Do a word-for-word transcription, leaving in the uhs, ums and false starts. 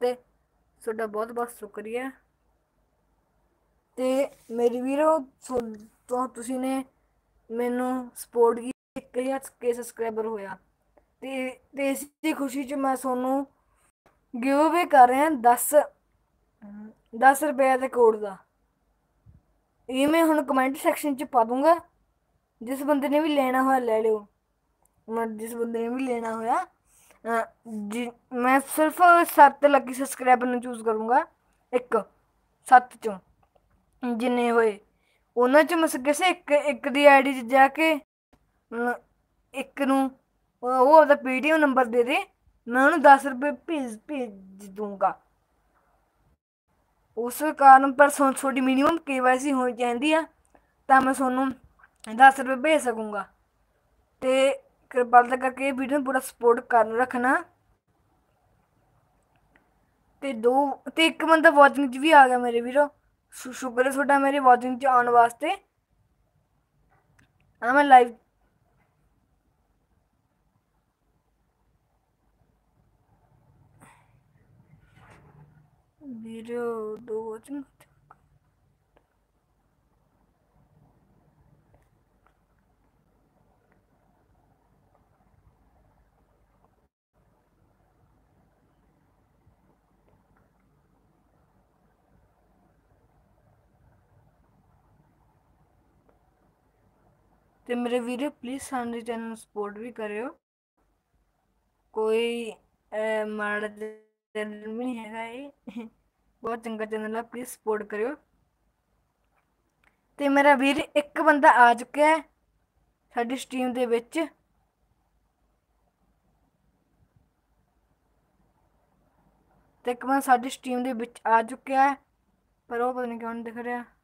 वास्ते ਤੁਹਾਡਾ बहुत बहुत शुक्रिया। ਤੇ ਮੇਰੀ ਵੀਰੋ ਤੋਂ ਤੁਸੀਂ ਨੇ ਮੈਨੂੰ ਸਪੋਰਟ ਕੀਤੀ, ਇੱਕ ਹਜ਼ਾਰ ਕੇ ਸਬਸਕ੍ਰਾਈਬਰ ਹੋਇਆ ਤੇ ਤੇ ਇਸ ਦੀ ਖੁਸ਼ੀ 'ਚ ਮੈਂ ਤੁਹਾਨੂੰ ਗਿਵ ਅਵੇ ਕਰ ਰਿਹਾ ਦਸ ਦਸ ਰੁਪਏ ਦੇ ਕੋਡ ਦਾ। ਇਹ ਮੈਂ ਹੁਣ ਕਮੈਂਟ ਸੈਕਸ਼ਨ 'ਚ ਪਾ ਦੂੰਗਾ, ਜਿਸ ਬੰਦੇ ਨੇ ਵੀ ਲੈਣਾ ਹੋਇਆ ਲੈ ਲਿਓ। ਮੈਂ ਜਿਸ ਬੰਦੇ ਨੇ ਵੀ ਲੈਣਾ ਹੋਇਆ जी मैं सिर्फ सत्त लकी सबसक्राइबर ਨੂੰ ਚੂਜ਼ ਕਰੂੰਗਾ, ਇੱਕ ਸੱਤ ਚੋਂ ਜਿੰਨੇ ਹੋਏ ਉਹਨਾਂ 'ਚ ਮੈਂ ਕਿਸੇ ਇੱਕ ਇੱਕ ਦੀ ਆਈ ਡੀ 'ਚ ਜਾ ਕੇ ਇੱਕ ਨੂੰ ਉਹ ਆਪਦਾ ਪੇਟੀਐਮ ਨੰਬਰ ਦੇ ਦੇ, ਮੈਂ ਉਹਨੂੰ ਦਸ ਰੁਪਏ ਭੇਜ ਭੇਜ ਦੂੰਗਾ। ਉਸ ਕਾਰਨ ਪਰ ਤੁਹਾਡੀ ਮਿਨੀਮਮ ਕੇ ਵਾਈ ਸੀ ਹੋਣੀ ਚਾਹੀਦੀ ਆ, ਤਾਂ ਮੈਂ ਤੁਹਾਨੂੰ ਦਸ ਰੁਪਏ ਭੇਜ ਸਕੂੰਗਾ। ਤੇ ਕਿਰਪਾਲਤਾ ਕਰਕੇ ਇਹ ਵੀਡੀਓ ਨੂੰ ਪੂਰਾ ਸਪੋਰਟ ਕਰ ਰੱਖਣਾ। ਤੇ ਦੋ ਤੇ ਇੱਕ ਬੰਦਾ ਵਾਚਿੰਗ 'ਚ ਵੀ ਆ ਗਿਆ ਮੇਰੇ ਵੀਰੋ, ਸ਼ੁਕਰ ਹੈ ਤੁਹਾਡਾ ਮੇਰੇ ਵਾਚਿੰਗ 'ਚ ਆਉਣ ਵਾਸਤੇ। ਆ ਮੈਂ ਲਾਈਵ ਵੀਡੀਓ ਦੋ ਵਾਚਿੰਗ ਤੇ ਮੇਰੇ ਵੀਡੀਓ ਪਲੀਜ਼ ਸਾਡੇ ਚੈਨਲ ਨੂੰ ਸਪੋਰਟ ਵੀ ਕਰਿਓ। ਕੋਈ ਮਾੜਾ ਚੈਨਲ ਵੀ ਨਹੀਂ ਹੈਗਾ, ਇਹ ਬਹੁਤ ਚੰਗਾ ਚੈਨਲ ਆ, ਪਲੀਜ਼ ਸਪੋਰਟ ਕਰਿਓ। ਤੇ ਮੇਰਾ ਵੀਰ ਇੱਕ ਬੰਦਾ ਆ ਚੁੱਕਿਆ ਹੈ ਸਾਡੀ ਸਟਰੀਮ ਦੇ ਵਿੱਚ, ਤੇ ਇੱਕ ਬੰਦਾ ਸਾਡੀ ਸਟਰੀਮ ਦੇ ਵਿੱਚ ਆ ਚੁੱਕਿਆ ਹੈ, ਪਰ ਉਹ ਪਤਾ ਨਹੀਂ ਕਿਉਂ ਨਹੀਂ ਦਿਖ ਰਿਹਾ।